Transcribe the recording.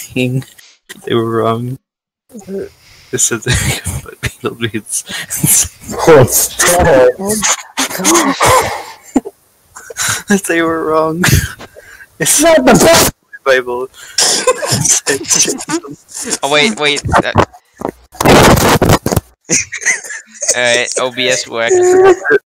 saying they were wrong. They said but Beetle reads. What's that? That they were wrong. It's What the fuck? Bible. Oh wait. Alright, OBS works.